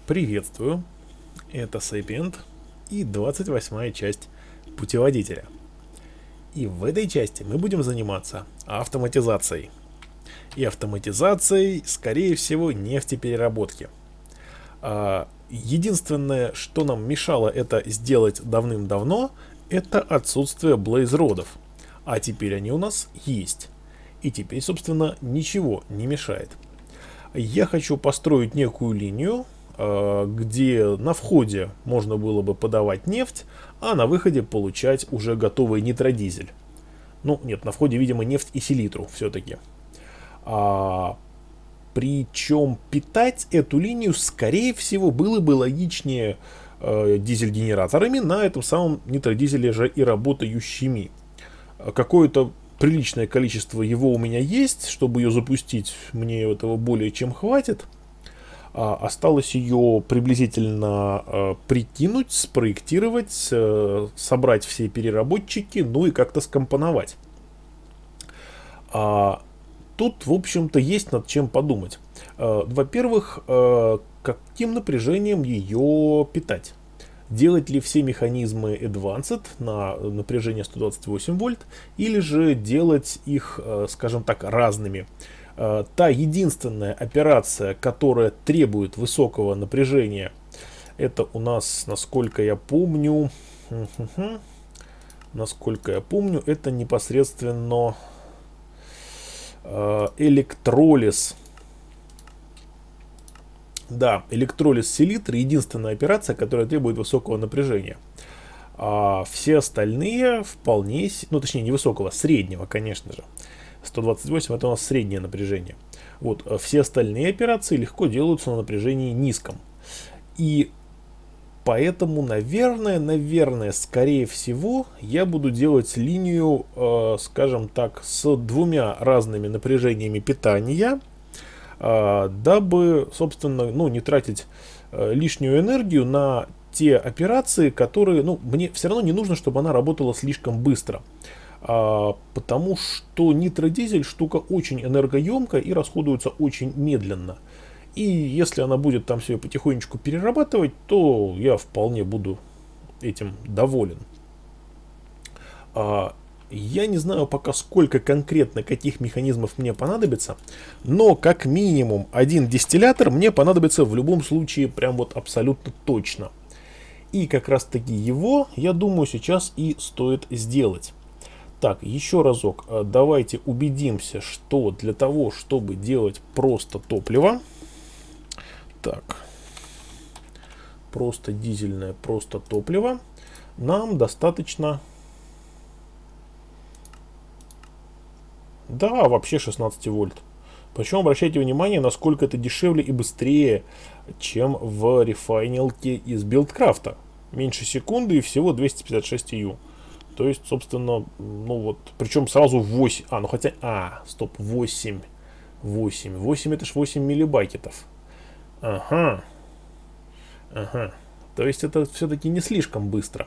Приветствую, это Sapient и 28-я часть путеводителя. И в этой части мы будем заниматься автоматизацией. И автоматизацией, скорее всего, нефтепереработки. Единственное, что нам мешало это сделать давным-давно, это отсутствие блейзродов. А теперь они у нас есть. И теперь, собственно, ничего не мешает. Я хочу построить некую линию, где на входе можно было бы подавать нефть, а на выходе получать уже готовый нитродизель. Ну, нет, на входе, видимо, нефть и селитру все-таки. Причем питать эту линию, скорее всего, было бы логичнее дизель-генераторами, на этом самом нитродизеле же и работающими. Какое-то приличное количество его у меня есть, чтобы ее запустить, мне этого более чем хватит. Осталось ее приблизительно прикинуть, спроектировать, собрать все переработчики, ну и как-то скомпоновать. Тут, в общем-то, есть над чем подумать. Во-первых, каким напряжением ее питать? Делать ли все механизмы Advanced на напряжение 128 вольт, или же делать их, скажем так, разными? Та единственная операция, которая требует высокого напряжения, это у нас, насколько я помню, это непосредственно электролиз. Да, электролиз селитры — единственная операция, которая требует высокого напряжения. А все остальные вполне, ну точнее не высокого, среднего, конечно же. 128 это у нас среднее напряжение. Вот, все остальные операции легко делаются на напряжении низком. И поэтому, наверное, скорее всего, я буду делать линию, скажем так, с двумя разными напряжениями питания, дабы, собственно, ну, не тратить лишнюю энергию на те операции, которые, ну, мне все равно не нужно, чтобы она работала слишком быстро. Потому что нитродизель штука очень энергоемкая и расходуется очень медленно. И если она будет там все потихонечку перерабатывать, то я вполне буду этим доволен. Я не знаю пока, сколько конкретно каких механизмов мне понадобится, но как минимум один дистиллятор мне понадобится в любом случае прям вот абсолютно точно. И как раз таки его, я думаю, сейчас и стоит сделать. Так, еще разок, давайте убедимся, что для того, чтобы делать просто топливо, так, просто дизельное, просто топливо, нам достаточно, да, вообще 16 вольт. Причем обращайте внимание, насколько это дешевле и быстрее, чем в рефайнилке из билдкрафта. Меньше секунды и всего 256 EU. То есть, собственно, ну вот, причем сразу 8, ну хотя, стоп, 8 это ж 8 миллибайкетов. Ага, то есть это все-таки не слишком быстро.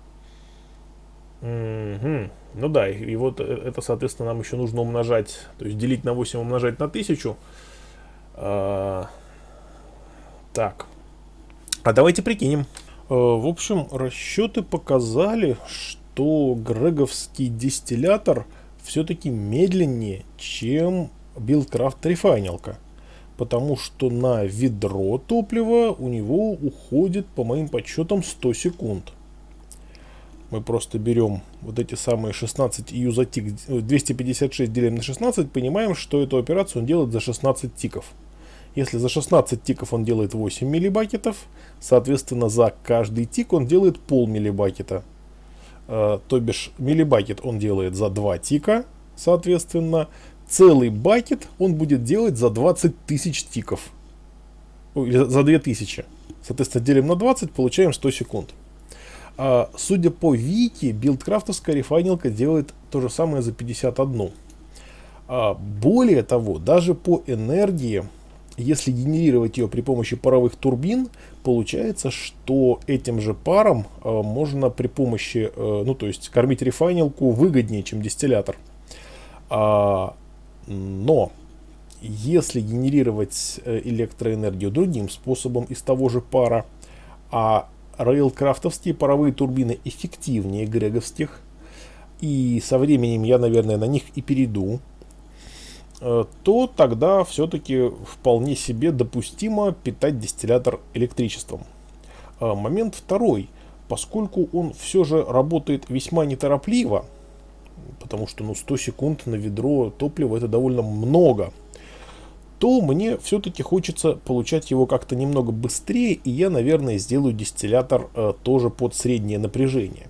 Ну да, и вот это, соответственно, нам еще нужно умножать, то есть делить на 8 умножать на 1000. Так, давайте прикинем. В общем, расчеты показали, что греговский дистиллятор все-таки медленнее, чем билдкрафт рефайнилка. Потому что на ведро топлива у него уходит, по моим подсчетам, 100 секунд. Мы просто берем вот эти самые 16 EU за тик, 256 делим на 16, понимаем, что эту операцию он делает за 16 тиков. Если за 16 тиков он делает 8 миллибакетов, соответственно, за каждый тик он делает пол миллибакета. То бишь, миллибакет он делает за 2 тика, соответственно, целый бакет он будет делать за 20 тысяч тиков. Или за 2000. Соответственно, делим на 20, получаем 100 секунд. Судя по вики, билдкрафтовская рефайнилка делает то же самое за 51. Более того, даже по энергии, если генерировать ее при помощи паровых турбин, получается, что этим же паром можно при помощи, ну то есть кормить рефайнилку выгоднее, чем дистиллятор. Но если генерировать электроэнергию другим способом из того же пара, а рейлкрафтовские паровые турбины эффективнее греговских, и со временем я, наверное, на них и перейду, то тогда все-таки вполне себе допустимо питать дистиллятор электричеством. Момент второй. Поскольку он все же работает весьма неторопливо, потому что 100 секунд на ведро топлива это довольно много, то мне все-таки хочется получать его как-то немного быстрее, и я, наверное, сделаю дистиллятор тоже под среднее напряжение.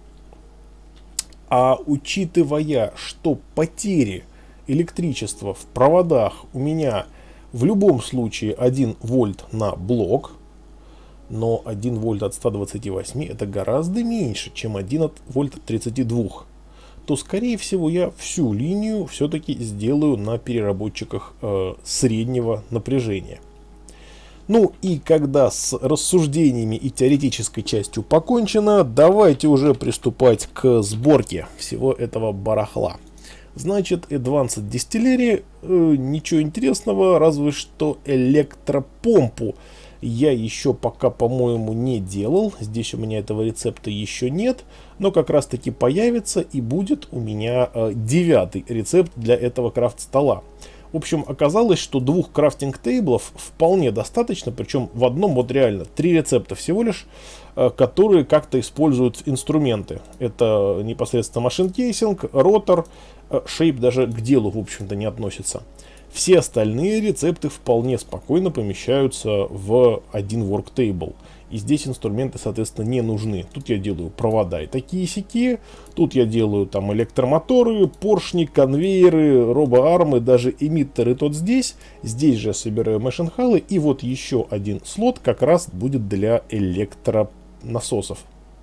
А учитывая, что потери электричества в проводах у меня в любом случае 1 вольт на блок, но 1 вольт от 128 это гораздо меньше, чем 1 вольт от 32, то скорее всего я всю линию все-таки сделаю на переработчиках среднего напряжения. Ну и когда с рассуждениями и теоретической частью покончено, давайте уже приступать к сборке всего этого барахла. Значит, Advanced Distillery, ничего интересного, разве что электропомпу я еще пока, по-моему, не делал. Здесь у меня этого рецепта еще нет, но как раз таки появится и будет у меня 9-й рецепт для этого крафт-стола. В общем, оказалось, что 2 крафтинг-тейблов вполне достаточно, причем в одном вот реально 3 рецепта всего лишь, которые как-то используют инструменты. Это непосредственно машин-кейсинг, ротор, шейп даже к делу, в общем-то, не относится. Все остальные рецепты вполне спокойно помещаются в один worktable. И здесь инструменты, соответственно, не нужны. Тут я делаю провода и такие-сяки. Тут я делаю там электромоторы, поршни, конвейеры, робоармы, даже эмиттеры тот здесь. Здесь же я собираю машинхалы. И вот еще один слот как раз будет для электронасосов.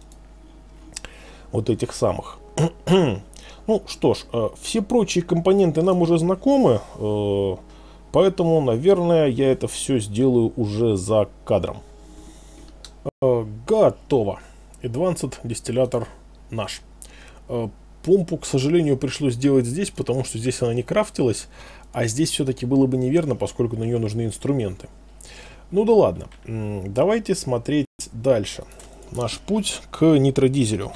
Вот этих самых. Ну что ж, все прочие компоненты нам уже знакомы, поэтому, наверное, я это все сделаю уже за кадром. Готово. Advanced дистиллятор наш. Помпу, к сожалению, пришлось сделать здесь, потому что здесь она не крафтилась, а здесь все-таки было бы неверно, поскольку на нее нужны инструменты. Ну да ладно, давайте смотреть дальше. Наш путь к нитродизелю.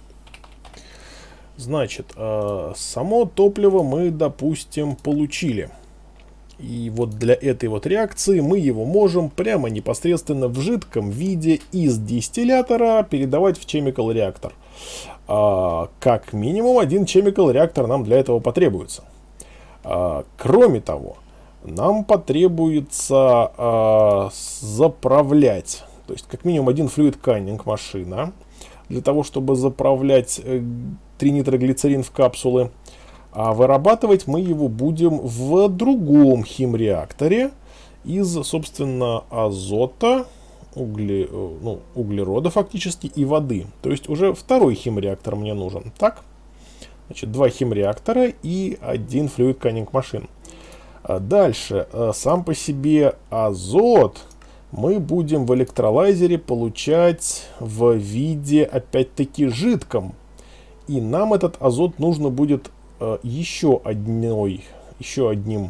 Значит, само топливо мы, допустим, получили. И вот для этой вот реакции мы его можем прямо непосредственно в жидком виде из дистиллятора передавать в chemical реактор. Как минимум один chemical реактор нам для этого потребуется. Кроме того, нам потребуется заправлять, то есть как минимум один fluid canning машина, для того, чтобы заправлять тринитроглицерин в капсулы. А вырабатывать мы его будем в другом химреакторе из, собственно, азота, углерода фактически и воды. То есть уже второй химреактор мне нужен. Так, значит, 2 химреактора и 1 fluid canning машин. Дальше, сам по себе азот мы будем в электролайзере получать в виде, опять-таки, жидком. И нам этот азот нужно будет еще одним,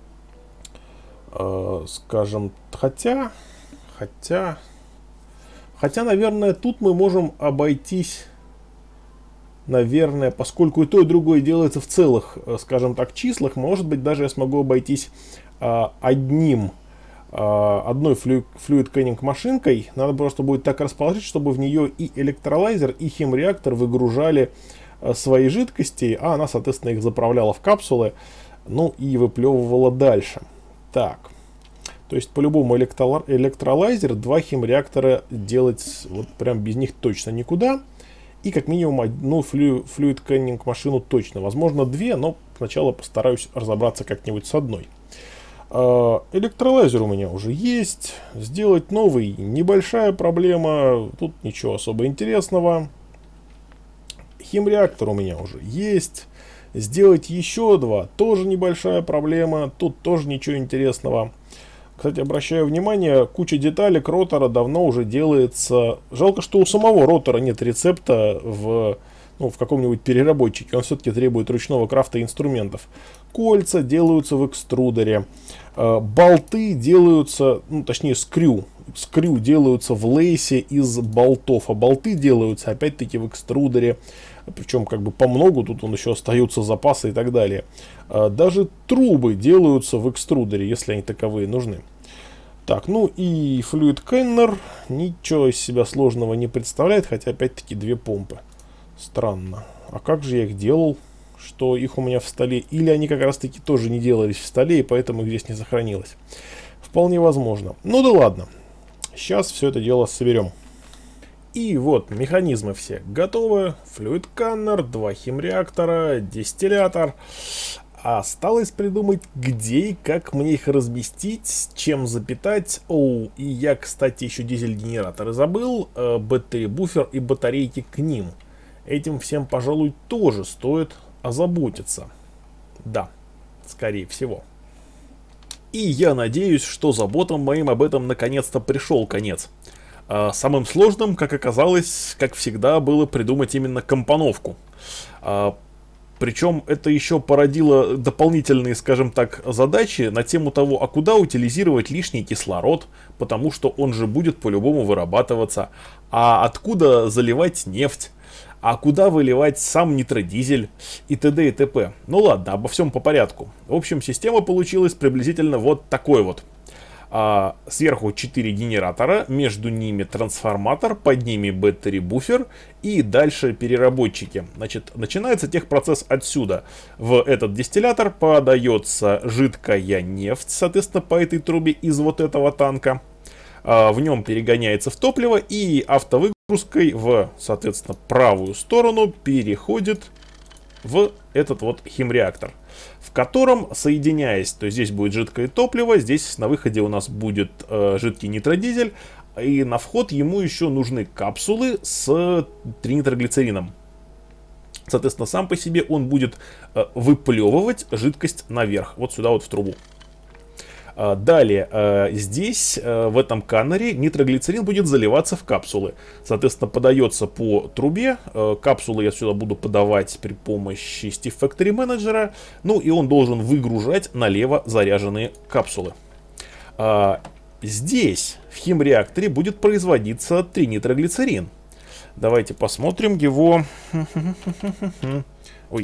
скажем, хотя, наверное, тут мы можем обойтись, наверное, поскольку и то, и другое делается в целых, скажем так, числах, может быть, даже я смогу обойтись одной fluid canning машинкой. Надо просто будет так расположить, чтобы в нее и электролайзер, и химреактор выгружали свои жидкости, а она, соответственно, их заправляла в капсулы, ну и выплевывала дальше. Так, то есть по-любому электролайзер, 2 химреактора делать вот прям без них точно никуда, и как минимум одну fluid canning машину точно, возможно 2, но сначала постараюсь разобраться как-нибудь с одной. Электролайзер у меня уже есть, сделать новый небольшая проблема, тут ничего особо интересного. Химреактор у меня уже есть, сделать еще 2 тоже небольшая проблема, тут тоже ничего интересного. Кстати, обращаю внимание, куча деталек ротора давно уже делается. Жалко, что у самого ротора нет рецепта в ну, в каком-нибудь переработчике, он все-таки требует ручного крафта инструментов. Кольца делаются в экструдере, болты делаются, ну, точнее, скрю делаются в лейсе из болтов, а болты делаются опять-таки в экструдере, причем как бы по многу, тут он еще остаются запасы и так далее. Даже трубы делаются в экструдере, если они таковые нужны. Так, ну и Fluid Canner ничего из себя сложного не представляет, хотя опять-таки две помпы. Странно. А как же я их делал, что их у меня в столе? Или они как раз таки тоже не делались в столе, и поэтому их здесь не сохранилось? Вполне возможно. Ну да ладно. Сейчас все это дело соберем. И вот механизмы все готовы. Fluid Canner, 2 химреактора, дистиллятор. Осталось придумать, где и как мне их разместить, чем запитать. Оу, и я, кстати, еще дизель-генераторы забыл, батарея-буфер и батарейки к ним. Этим всем, пожалуй, тоже стоит озаботиться. Да, скорее всего. И я надеюсь, что заботам моим об этом наконец-то пришел конец. Самым сложным, как оказалось, как всегда, было придумать именно компоновку. Причем это еще породило дополнительные, скажем так, задачи на тему того, а куда утилизировать лишний кислород, потому что он же будет по-любому вырабатываться, а откуда заливать нефть, а куда выливать сам нитродизель и т.д. и т.п. Ну ладно, обо всем по порядку. В общем, система получилась приблизительно вот такой вот. Сверху 4 генератора, между ними трансформатор, под ними батарея-буфер и дальше переработчики. Значит, начинается техпроцесс отсюда. В этот дистиллятор подается жидкая нефть, соответственно, по этой трубе из вот этого танка. В нем перегоняется в топливо и автовыгрузкой в, соответственно, правую сторону переходит в этот вот химреактор, в котором, соединяясь, то есть здесь будет жидкое топливо, здесь на выходе у нас будет жидкий нитродизель, и на вход ему еще нужны капсулы с тринитроглицерином. Соответственно, сам по себе он будет выплевывать жидкость наверх, вот сюда вот в трубу. Далее, здесь, в этом каннере, нитроглицерин будет заливаться в капсулы. Соответственно, подается по трубе. Капсулы я сюда буду подавать при помощи Steve Factory Manager. Ну и он должен выгружать налево заряженные капсулы. Здесь, в химреакторе, будет производиться тринитроглицерин. Давайте посмотрим его. Ой.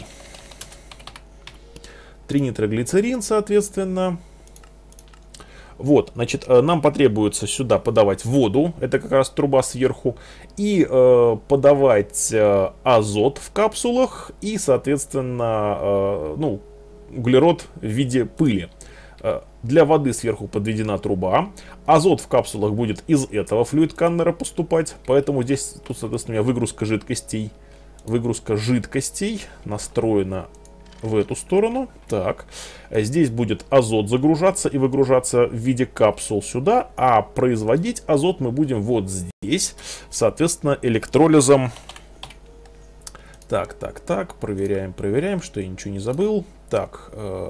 Тринитроглицерин, соответственно. Вот, значит, нам потребуется сюда подавать воду, это как раз труба сверху, и подавать азот в капсулах и, соответственно, ну, углерод в виде пыли. Для воды сверху подведена труба, азот в капсулах будет из этого Fluid Canner поступать, поэтому здесь, тут, соответственно, у меня выгрузка жидкостей настроена в эту сторону. Так, здесь будет азот загружаться и выгружаться в виде капсул сюда, а производить азот мы будем вот здесь, соответственно, электролизом. Так, проверяем, что я ничего не забыл. Так,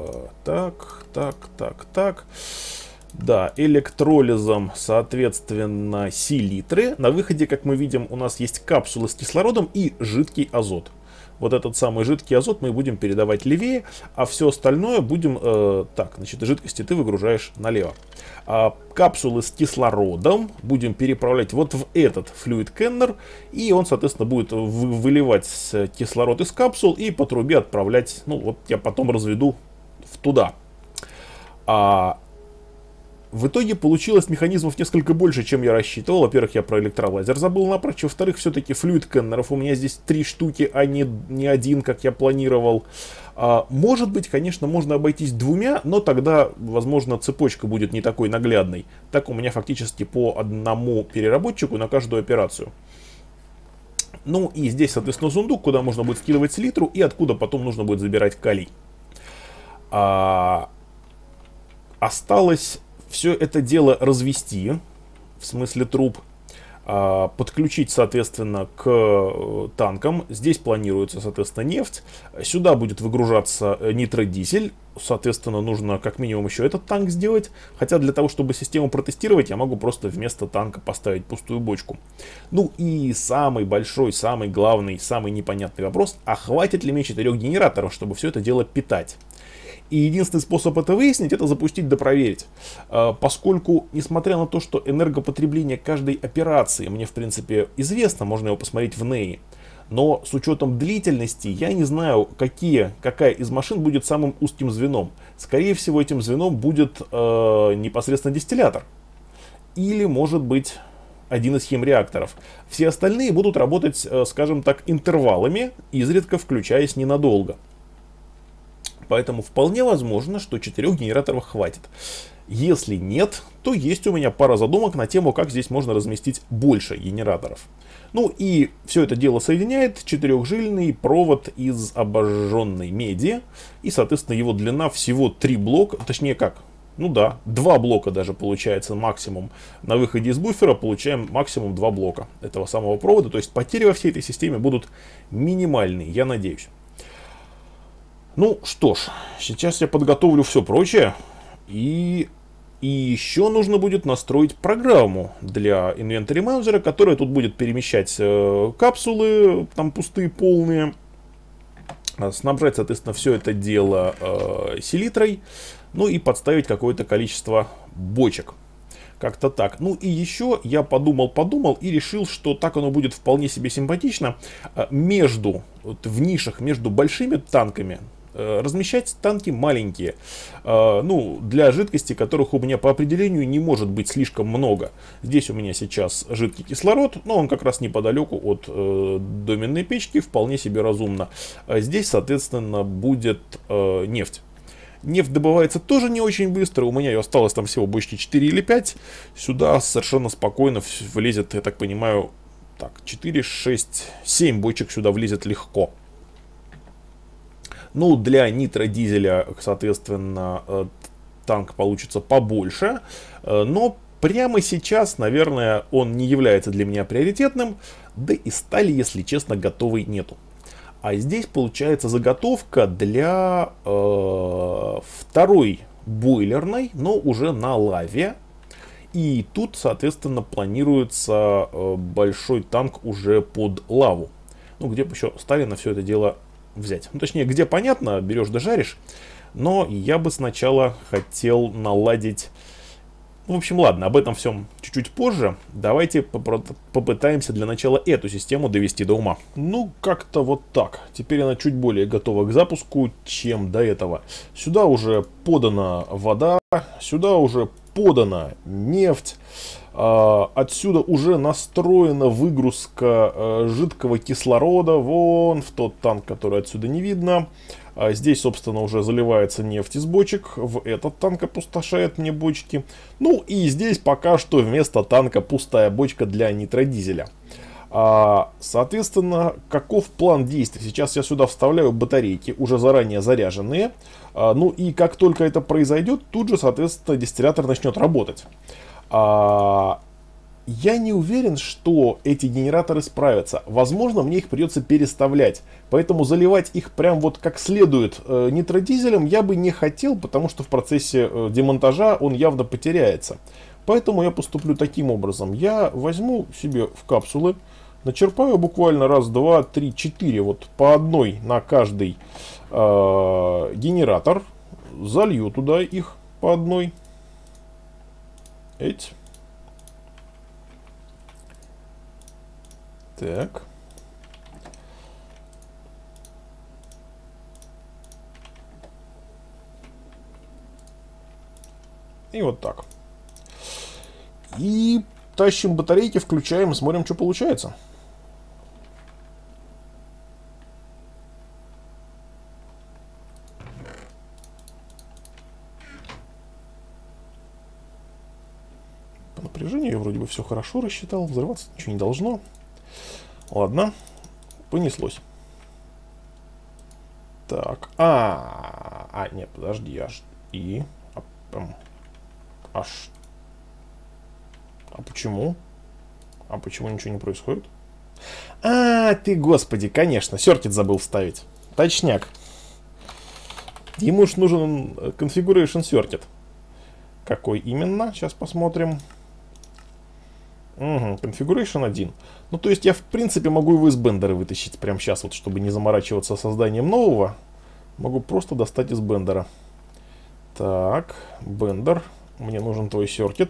да, электролизом, соответственно, селитры. На выходе, как мы видим, у нас есть капсулы с кислородом и жидкий азот. Вот этот самый жидкий азот мы будем передавать левее, а все остальное будем... так, значит, жидкости ты выгружаешь налево. Капсулы с кислородом будем переправлять вот в этот Fluid Canner, и он, соответственно, будет выливать кислород из капсул и по трубе отправлять... Ну, вот я потом разведу туда. В итоге получилось механизмов несколько больше, чем я рассчитывал. Во-первых, я про электролазер забыл напрочь. Во-вторых, все-таки Fluid Canner'ов у меня здесь 3 штуки, а не один, как я планировал. Может быть, конечно, можно обойтись 2, но тогда, возможно, цепочка будет не такой наглядной. Так у меня фактически по одному переработчику на каждую операцию. Ну и здесь, соответственно, сундук, куда можно будет скидывать селитру и откуда потом нужно будет забирать калий. Осталось все это дело развести, в смысле труб. подключить, соответственно, к танкам. Здесь планируется, соответственно, нефть. Сюда будет выгружаться нитродизель. Соответственно, нужно как минимум еще этот танк сделать. Хотя для того, чтобы систему протестировать, я могу просто вместо танка поставить пустую бочку. Ну и самый большой, самый главный, самый непонятный вопрос. А хватит ли мне 4 генераторов, чтобы все это дело питать? И единственный способ это выяснить, это запустить да проверить. Поскольку, несмотря на то, что энергопотребление каждой операции мне, в принципе, известно, можно его посмотреть в НЭИ, но с учетом длительности я не знаю, какая из машин будет самым узким звеном. Скорее всего, этим звеном будет непосредственно дистиллятор. Или, может быть, один из химреакторов. Все остальные будут работать, скажем так, интервалами, изредка включаясь ненадолго. Поэтому вполне возможно, что 4 генераторов хватит. Если нет, то есть у меня пара задумок на тему, как здесь можно разместить больше генераторов. Ну и все это дело соединяет 4-жильный провод из обожженной меди. И, соответственно, его длина всего 3 блока, точнее как, ну да, 2 блока даже получается максимум. На выходе из буфера получаем максимум 2 блока этого самого провода. То есть потери во всей этой системе будут минимальные, я надеюсь. Ну что ж, сейчас я подготовлю все прочее. И еще нужно будет настроить программу для инвентарь менеджера, которая тут будет перемещать капсулы, там пустые, полные. Снабжать, соответственно, все это дело селитрой. Ну и подставить какое-то количество бочек. Как-то так. Ну и еще я подумал и решил, что так оно будет вполне себе симпатично. В нишах между большими танками размещать танки маленькие. Ну, для жидкости, которых у меня по определению не может быть слишком много. Здесь у меня сейчас жидкий кислород, но он как раз неподалеку от доменной печки, вполне себе разумно. Здесь, соответственно, будет нефть. Нефть добывается тоже не очень быстро. У меня ее осталось там всего бочки 4 или 5. Сюда совершенно спокойно влезет, я так понимаю, так, 4, 6, 7 бочек сюда влезет легко. Ну, для нитродизеля, соответственно, танк получится побольше. Но прямо сейчас, наверное, он не является для меня приоритетным. Да и стали, если честно, готовой нету. А здесь получается заготовка для второй бойлерной, но уже на лаве. И тут, соответственно, планируется большой танк уже под лаву. Ну, где бы еще Сталина все это дело взять. Ну, точнее, где понятно, берешь да жаришь. Но я бы сначала хотел наладить... В общем, ладно, об этом всем чуть-чуть позже. Давайте попытаемся для начала эту систему довести до ума. Ну, как-то вот так. Теперь она чуть более готова к запуску, чем до этого. Сюда уже подана вода, сюда уже подана нефть. Отсюда уже настроена выгрузка жидкого кислорода вон в тот танк, который отсюда не видно. Здесь, собственно, уже заливается нефть из бочек. В этот танк опустошает мне бочки. Ну и здесь пока что вместо танка пустая бочка для нитродизеля. Соответственно, каков план действий? Сейчас я сюда вставляю батарейки, уже заранее заряженные. Ну и как только это произойдет, тут же, соответственно, дистиллятор начнет работать. Я не уверен, что эти генераторы справятся. Возможно, мне их придется переставлять. Поэтому заливать их прям вот как следует нитродизелем я бы не хотел, потому что в процессе демонтажа он явно потеряется. Поэтому я поступлю таким образом. Я возьму себе в капсулы, начерпаю буквально раз, два, три, 4, вот по одной на каждый генератор. Залью туда их по одной. Эть. Так. И вот так. И тащим батарейки, включаем, смотрим, что получается. По напряжению я вроде бы все хорошо рассчитал, взрываться ничего не должно. Ладно, понеслось. Так, нет, подожди, а почему? А почему ничего не происходит? А, ты, господи, конечно, сёркит забыл вставить. Точняк. Ему ж нужен configuration circuit. Какой именно? Сейчас посмотрим. Угу, configuration 1. Ну, то есть я, в принципе, могу его из бендера вытащить прямо сейчас, вот, чтобы не заморачиваться созданием нового. Могу просто достать из бендера. Так, бендер. Мне нужен твой circuit.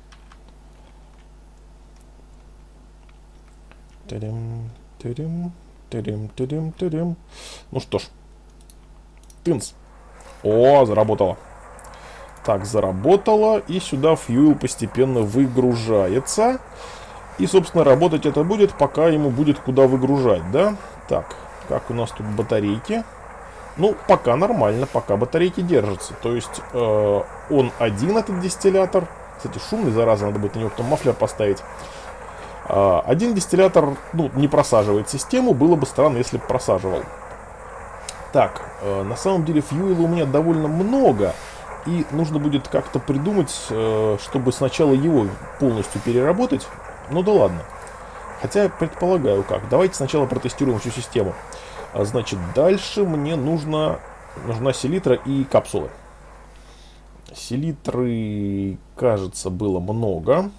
Ну что ж. Тынц. О, заработало. Так, заработало. И сюда фьюил постепенно выгружается. И, собственно, работать это будет, пока ему будет куда выгружать, да? Так, как у нас тут батарейки? Ну, пока нормально, пока батарейки держатся. То есть, он один, этот дистиллятор. Кстати, шумный, зараза, надо будет на него потом мафлер поставить. Один дистиллятор, ну, не просаживает систему. Было бы странно, если бы просаживал. Так, на самом деле фьюила у меня довольно много. И нужно будет как-то придумать, чтобы сначала его полностью переработать. Ну да ладно. Хотя предполагаю как. Давайте сначала протестируем всю систему. Значит, дальше мне нужна селитра и капсулы. Селитры, кажется, было много.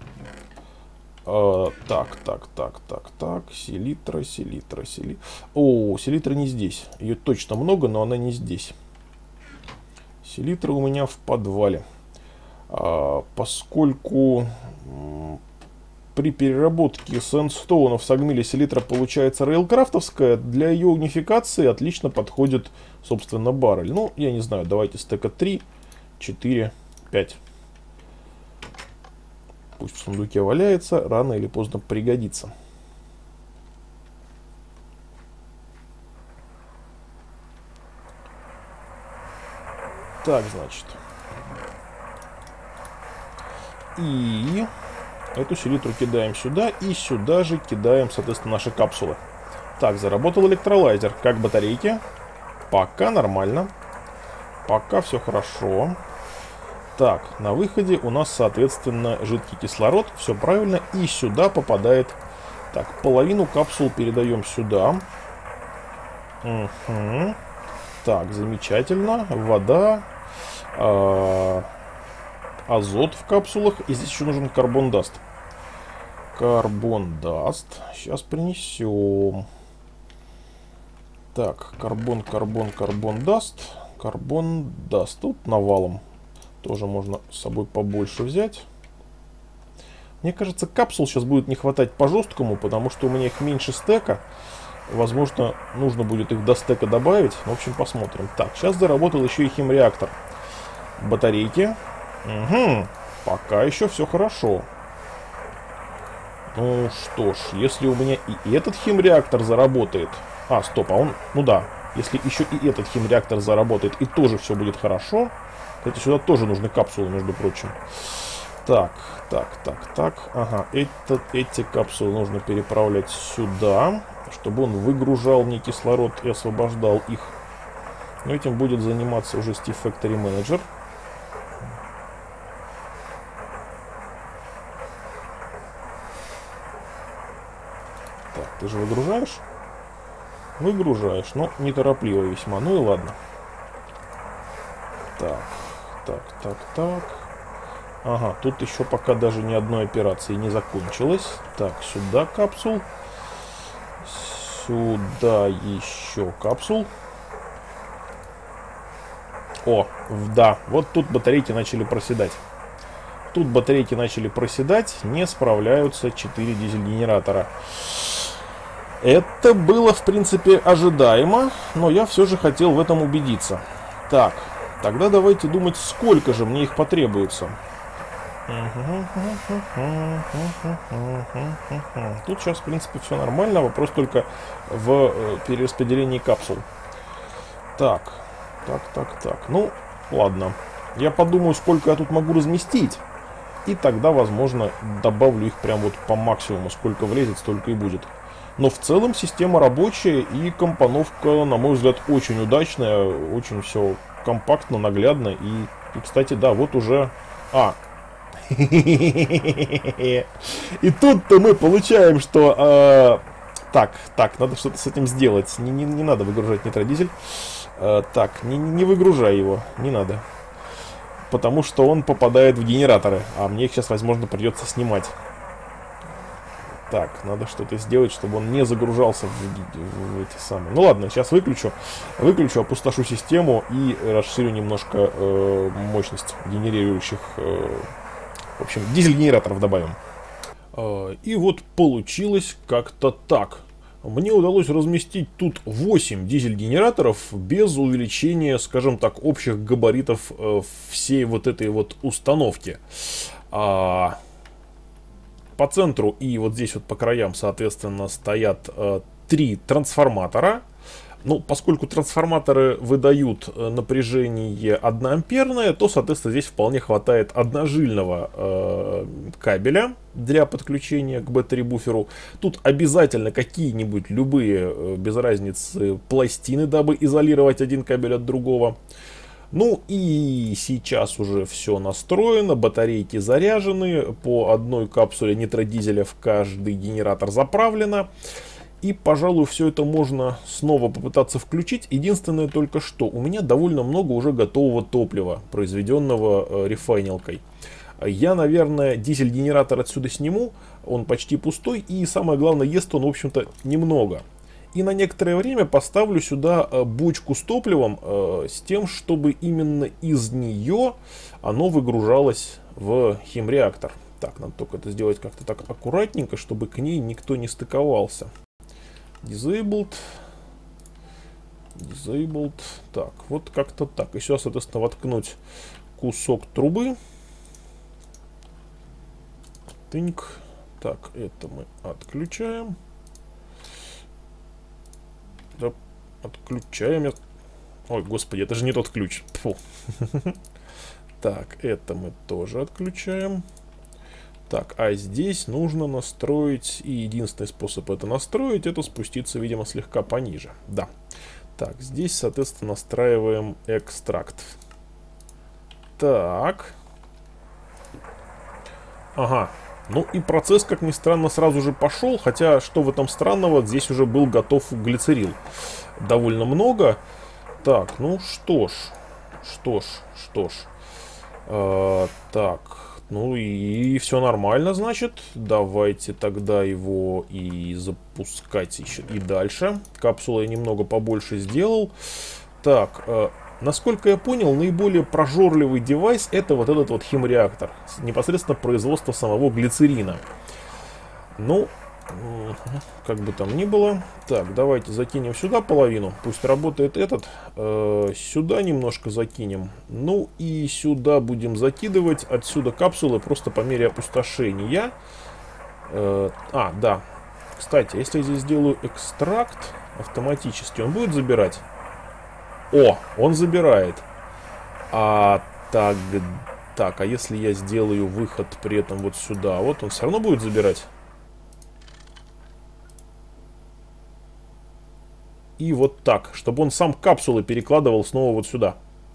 Так. Селитра. О, селитра не здесь. Ее точно много, но она не здесь. Селитра у меня в подвале. Поскольку при переработке сэндстоунов с огмили селитра получается рейлкрафтовская, для ее унификации отлично подходит, собственно, баррель. Ну, я не знаю, давайте стека 3, 4, 5. Пусть в сундуке валяется, рано или поздно пригодится. Так, значит. И эту селитру кидаем сюда. И сюда же кидаем, соответственно, наши капсулы. Так, заработал электролайзер. Как батарейки? Пока нормально. Пока все хорошо. Так, на выходе у нас, соответственно, жидкий кислород. Все правильно. И сюда попадает... Так, половину капсул передаем сюда. Угу. Так, замечательно. Вода. Азот в капсулах. И здесь еще нужен карбон-даст. Карбон-даст. Сейчас принесем. Так, карбон-даст. Карбон-даст. Тут навалом. Тоже можно с собой побольше взять. Мне кажется, капсул сейчас будет не хватать по жесткому, потому что у меня их меньше стека. Возможно, нужно будет их до стека добавить. В общем, посмотрим. Так, сейчас заработал еще и химреактор. Батарейки. Угу. Пока еще все хорошо. Ну что ж, если у меня и этот химреактор заработает... А, стоп, а он... Ну да, если еще и этот химреактор заработает, и тоже все будет хорошо... Кстати, сюда тоже нужны капсулы, между прочим. Так. Ага, эти капсулы нужно переправлять сюда, чтобы он выгружал мне кислород и освобождал их. Но этим будет заниматься уже Steve Factory Manager. Так, ты же выгружаешь? Выгружаешь, но неторопливо весьма. Ну и ладно. Так. Ага, тут еще пока даже ни одной операции не закончилось. Так, сюда капсул. Сюда еще капсул. О, да, вот тут батарейки начали проседать. Не справляются 4 дизель-генератора. Это было, в принципе, ожидаемо, но я все же хотел в этом убедиться. Так, тогда давайте думать, сколько же мне их потребуется. Тут сейчас, в принципе, все нормально. Вопрос только в перераспределении капсул. Так. Ну, ладно. Я подумаю, сколько я тут могу разместить. И тогда, возможно, добавлю их прям вот по максимуму. Сколько влезет, столько и будет. Но в целом система рабочая. И компоновка, на мой взгляд, очень удачная. Очень все компактно, наглядно. И кстати, да, вот уже... И тут-то мы получаем, что... Так, надо что-то с этим сделать. Не надо выгружать нитродизель. Так, не выгружай его, не надо. Потому что он попадает в генераторы, а мне их сейчас, возможно, придется снимать. Так, надо что-то сделать, чтобы он не загружался в эти самые. Ну ладно, сейчас выключу, опустошу систему и расширю немножко мощность генерирующих, в общем, дизель-генераторов добавим. И вот получилось как-то так. Мне удалось разместить тут 8 дизель-генераторов без увеличения, скажем так, общих габаритов всей вот этой вот установки. По центру и вот здесь вот по краям, соответственно, стоят 3 трансформатора. Ну, поскольку трансформаторы выдают напряжение 1 амперное, то, соответственно, здесь вполне хватает одножильного кабеля для подключения к батареи-буферу. Тут обязательно какие-нибудь любые, без разницы, пластины, дабы изолировать один кабель от другого. Ну и сейчас уже все настроено, батарейки заряжены, по одной капсуле нитродизеля в каждый генератор заправлено. И, пожалуй, все это можно снова попытаться включить. Единственное только что, у меня довольно много уже готового топлива, произведенного рефайнилкой. Я, наверное, дизель-генератор отсюда сниму, он почти пустой, и самое главное, ест он, в общем-то, немного. И на некоторое время поставлю сюда бочку с топливом, с тем, чтобы именно из нее оно выгружалось в химреактор. Так, надо только это сделать как-то так аккуратненько, чтобы к ней никто не стыковался. Disabled. Так, вот как-то так. И сейчас, соответственно, воткнуть кусок трубы. Тыньк. Так, это мы отключаем. Да, отключаем. Ой, господи, это же не тот ключ. Фу. Так, это мы тоже отключаем. Так, а здесь нужно настроить, и единственный способ это настроить, это спуститься, видимо, слегка пониже. Да. Так, здесь, соответственно, настраиваем экстракт. Так. Ага. Ну и процесс, как ни странно, сразу же пошел, хотя, что в этом странного, здесь уже был готов глицерил. Довольно много. Так, ну что ж. Так. Ну и все нормально, значит. Давайте тогда его и запускать еще и дальше. Капсулу я немного побольше сделал. Так, насколько я понял, наиболее прожорливый девайс это вот этот вот химреактор. Непосредственно производство самого глицерина. Ну, как бы там ни было. Так, давайте закинем сюда половину. Пусть работает этот. Сюда немножко закинем. Ну и сюда будем закидывать отсюда капсулы просто по мере опустошения. Да. Кстати, если я здесь сделаю экстракт автоматически, он будет забирать? О, он забирает. Так, а если я сделаю выход при этом вот сюда, вот он все равно будет забирать? И вот так, чтобы он сам капсулы перекладывал снова вот сюда.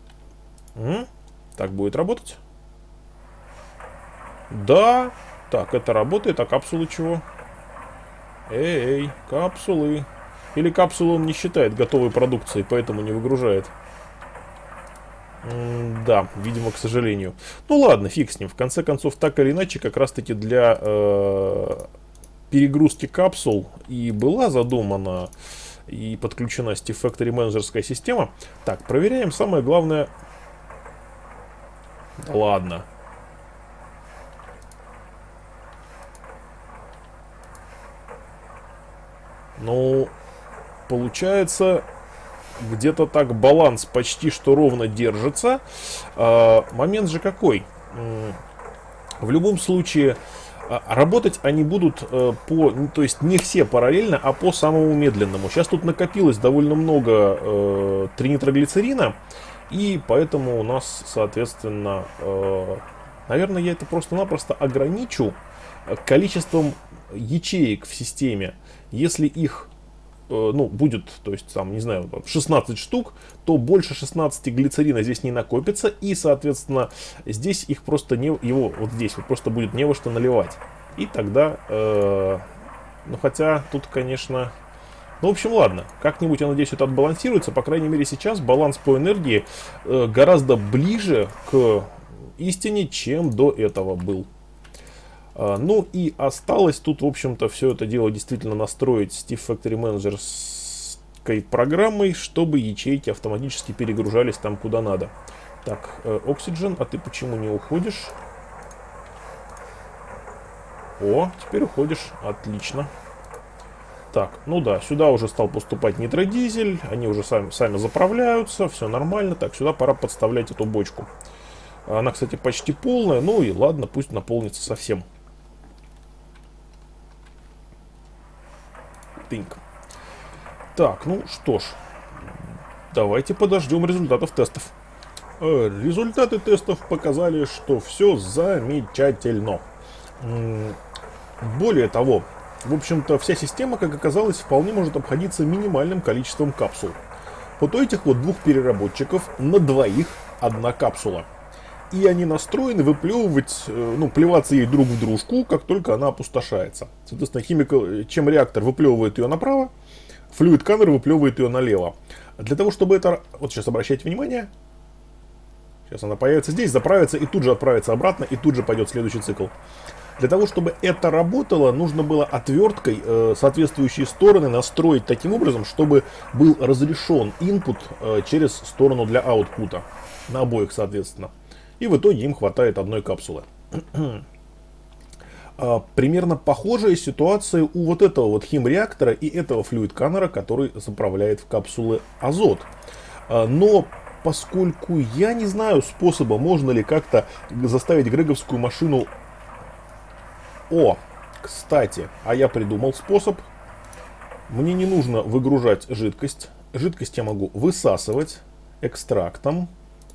Так будет работать? Да. Так, это работает, а капсулы чего? Эй, капсулы. Или капсулу он не считает готовой продукцией, поэтому не выгружает. Да, видимо, к сожалению. Ну ладно, фиг с ним. В конце концов, так или иначе, как раз таки для перегрузки капсул и была задумана и подключена Steve Factory менеджерская система. Так, проверяем самое главное. Да ладно. Ну, получается, где-то так баланс почти что ровно держится. Момент же какой? В любом случае, работать они будут то есть не все параллельно, а по самому медленному. Сейчас тут накопилось довольно много тринитроглицерина, и поэтому у нас, соответственно, наверное, я это просто-напросто ограничу количеством ячеек в системе. Если их ну, будет, то есть, там, не знаю, 16 штук, то больше 16 глицерина здесь не накопится, и, соответственно, здесь их просто не, его вот здесь вот просто будет не во что наливать. И тогда, ну, хотя тут, конечно, ну, в общем, ладно, как-нибудь, я надеюсь, это отбалансируется, по крайней мере, сейчас баланс по энергии гораздо ближе к истине, чем до этого был. Ну и осталось тут, в общем-то, все это дело действительно настроить Steve Factory Manager с программой, чтобы ячейки автоматически перегружались там, куда надо. Так, Oxygen, а ты почему не уходишь? О, теперь уходишь, отлично. Так, ну да, сюда уже стал поступать нитродизель, они уже сами заправляются, все нормально. Так, сюда пора подставлять эту бочку. Она, кстати, почти полная, ну и ладно, пусть наполнится совсем. Тынк. Так, ну что ж, давайте подождем результатов тестов. Результаты тестов показали, что все замечательно. Более того, в общем-то, вся система, как оказалось, вполне может обходиться минимальным количеством капсул. Вот у этих вот двух переработчиков на двоих одна капсула. И они настроены выплевывать, ну, плеваться ей друг в дружку, как только она опустошается. Соответственно, чем реактор выплевывает ее направо, флюид камер выплевывает ее налево. Для того, чтобы это... Вот сейчас обращайте внимание. Сейчас она появится здесь, заправится и тут же отправится обратно, и тут же пойдет следующий цикл. Для того, чтобы это работало, нужно было отверткой соответствующие стороны настроить таким образом, чтобы был разрешен input через сторону для output. На обоих, соответственно. И в итоге им хватает одной капсулы. Примерно похожая ситуация у вот этого вот химреактора и этого флюид-камера, который заправляет в капсулы азот. Но поскольку я не знаю способа, можно ли как-то заставить греговскую машину... О, кстати, а я придумал способ. Мне не нужно выгружать жидкость. Жидкость я могу высасывать экстрактом.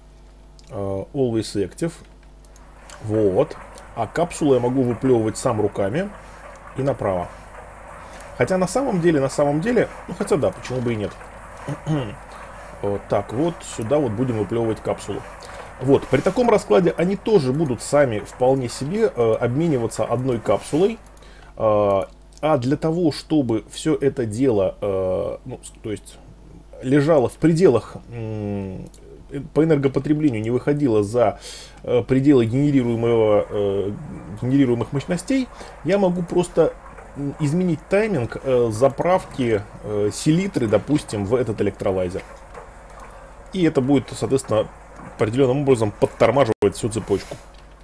Always active. Вот. А капсулу я могу выплевывать сам руками и направо. Хотя на самом деле, ну хотя да, почему бы и нет. Вот так вот, сюда вот будем выплевывать капсулу. Вот, при таком раскладе они тоже будут сами вполне себе обмениваться одной капсулой. А для того, чтобы все это дело, ну, то есть лежало в пределах, по энергопотреблению не выходило за пределы генерируемых мощностей, я могу просто изменить тайминг заправки селитры, допустим, в этот электролайзер. И это будет, соответственно, определенным образом подтормаживать всю цепочку.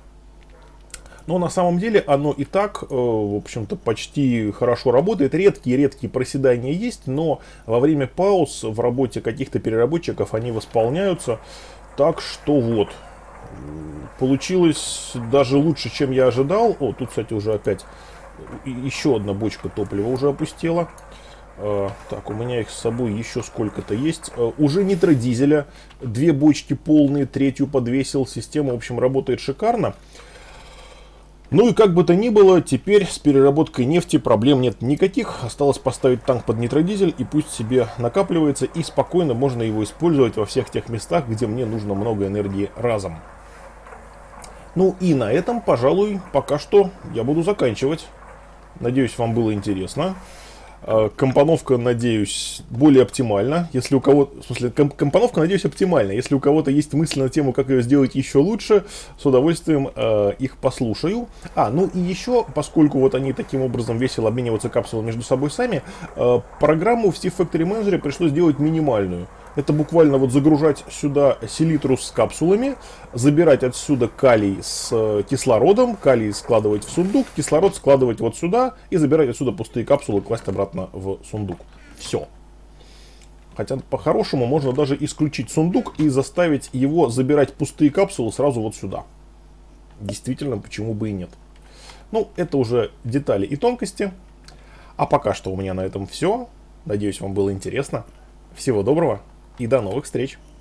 Но на самом деле оно и так, в общем-то, почти хорошо работает. Редкие проседания есть, но во время пауз в работе каких-то переработчиков они восполняются. Так что вот, получилось даже лучше, чем я ожидал. О, тут, кстати, уже опять еще одна бочка топлива уже опустела. Так, у меня их с собой еще сколько-то есть. Уже нитродизеля, 2 бочки полные, 3-ю подвесил. Система, в общем, работает шикарно. Ну и как бы то ни было, теперь с переработкой нефти проблем нет никаких. Осталось поставить танк под нитродизель, и пусть себе накапливается, и спокойно можно его использовать во всех тех местах, где мне нужно много энергии разом. Ну и на этом, пожалуй, пока что я буду заканчивать. Надеюсь, вам было интересно. Компоновка, надеюсь, более оптимальна. Если у кого, в смысле, компоновка, надеюсь, оптимальна. Если у кого-то есть мысли на тему, как ее сделать еще лучше, с удовольствием их послушаю. Ну и еще, поскольку вот они таким образом весело обмениваются капсулами между собой сами, программу в Steve Factory Manager пришлось сделать минимальную. Это буквально вот загружать сюда селитру с капсулами, забирать отсюда калий с кислородом, калий складывать в сундук, кислород складывать вот сюда и забирать отсюда пустые капсулы, класть обратно в сундук. Все. Хотя по-хорошему можно даже исключить сундук и заставить его забирать пустые капсулы сразу вот сюда. Действительно, почему бы и нет. Ну, это уже детали и тонкости. А пока что у меня на этом все. Надеюсь, вам было интересно. Всего доброго и до новых встреч!